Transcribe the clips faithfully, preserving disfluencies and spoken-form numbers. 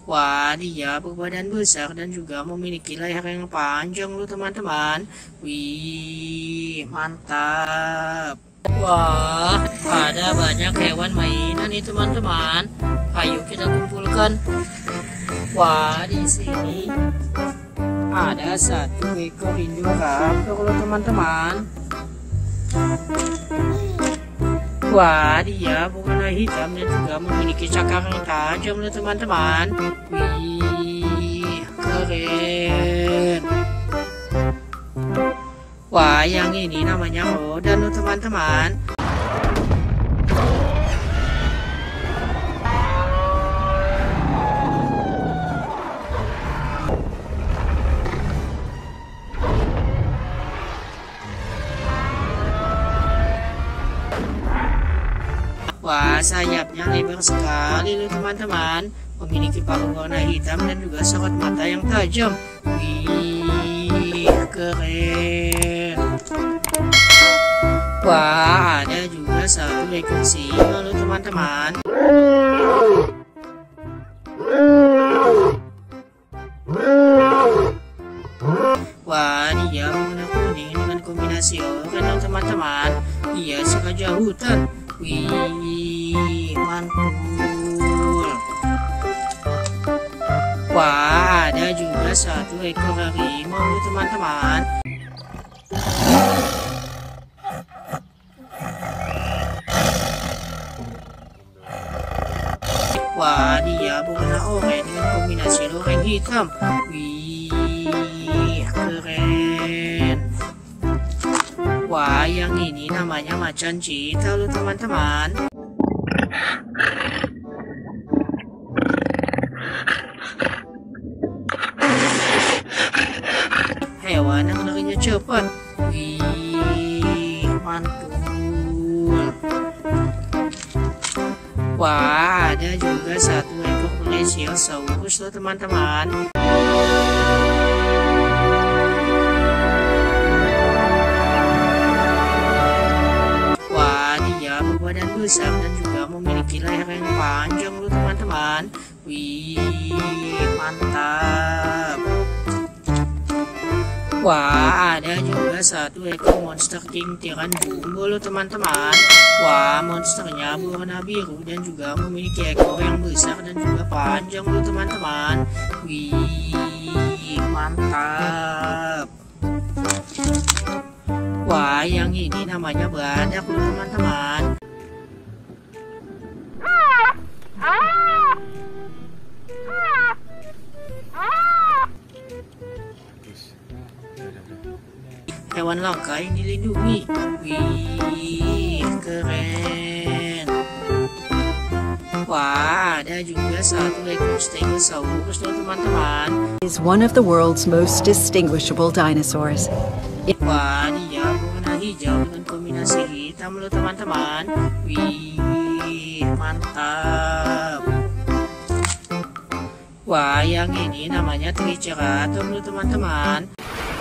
Wah, dia berbadan besar dan juga memiliki leher yang panjang loh teman-teman. Wih, mantap. Wah, ada banyak hewan mainan nih teman-teman. Ayo kita kumpulkan. Wah, di sini ada satu ekor indoraptor loh teman-teman. Wah, dia berwarna hitam dan juga memiliki cakar yang tajam loh teman-teman. Wih, keren. Wah, yang ini namanya Rodan loh teman-teman. Wah, sayapnya lebar sekali loh teman-teman. Memiliki paruh warna hitam dan juga sorot mata yang tajam. Wih, keren. Wah, ada juga satu ekor singa loh teman-teman. Wah, dia warna kuning dengan kombinasi oranye loh teman-teman. Dia sengaja hutan. Wih, mantul. Wah, ada juga satu ekor harimau nih teman-teman. Wah, dia berwarna oranye dengan kombinasi loreng hitam. Wih, keren. Wah, yang ini namanya macan cheetah loh teman-teman. Hewan yang larinya cepat. Wih, mantul. Wah, ada juga satu ekor plesiosaurus loh teman-teman. Berbadan besar dan juga memiliki leher yang panjang loh teman-teman. Wih, mantap. Wah, ada juga satu ekor monster king tiran bumbo loh teman-teman. Wah, monsternya berwarna biru dan juga memiliki ekor yang besar dan juga panjang loh teman-teman. Wih, mantap. Wah, yang ini namanya badak loh teman-teman. Hewan langka yang dilindungi. Wih, keren. Wah, ada juga satu ekor stegosaurus loh teman-teman. Is one of the world's most distinguishable dinosaurs. Wah, dia berwarna hijau dengan kombinasi hitam loh teman-teman. Wih, mantap. Wah, yang ini namanya Triceratops loh teman-teman.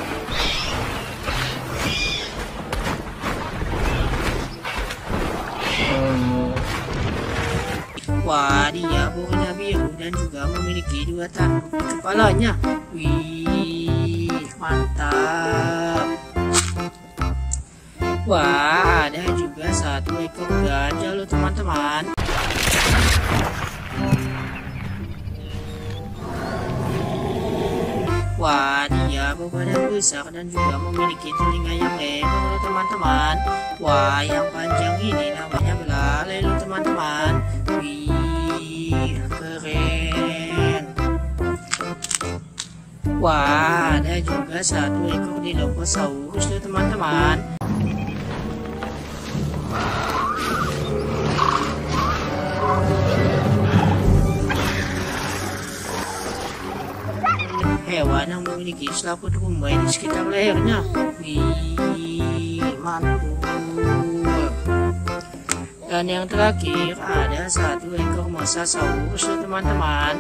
Wah, dia berwarna biru dan juga memiliki dua tanduk di kepalanya. Wih, mantap. Wah, ada juga satu ekor gajah loh teman-teman. Wah, dia berbadan besar dan juga memiliki telinga yang lebar loh teman-teman. Wah, yang panjang ini namanya belalai loh teman-teman. Wih, keren. Wah, ada juga satu ekor Dilophosaurus loh teman-teman. Hewan yang memiliki selaput rumbai di sekitar lehernya. Wih, mantul. Dan yang terakhir ada satu ekor Mosasaurus loh teman-teman.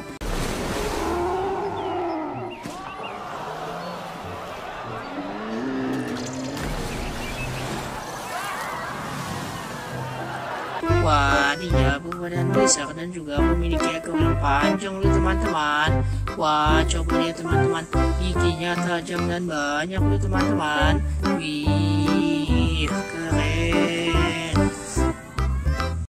Wah, dia berwarna berbadan besar dan juga memiliki ekor yang panjang loh teman-teman. Wah, coba lihat teman-teman, giginya tajam dan banyak loh teman-teman. Wih, keren.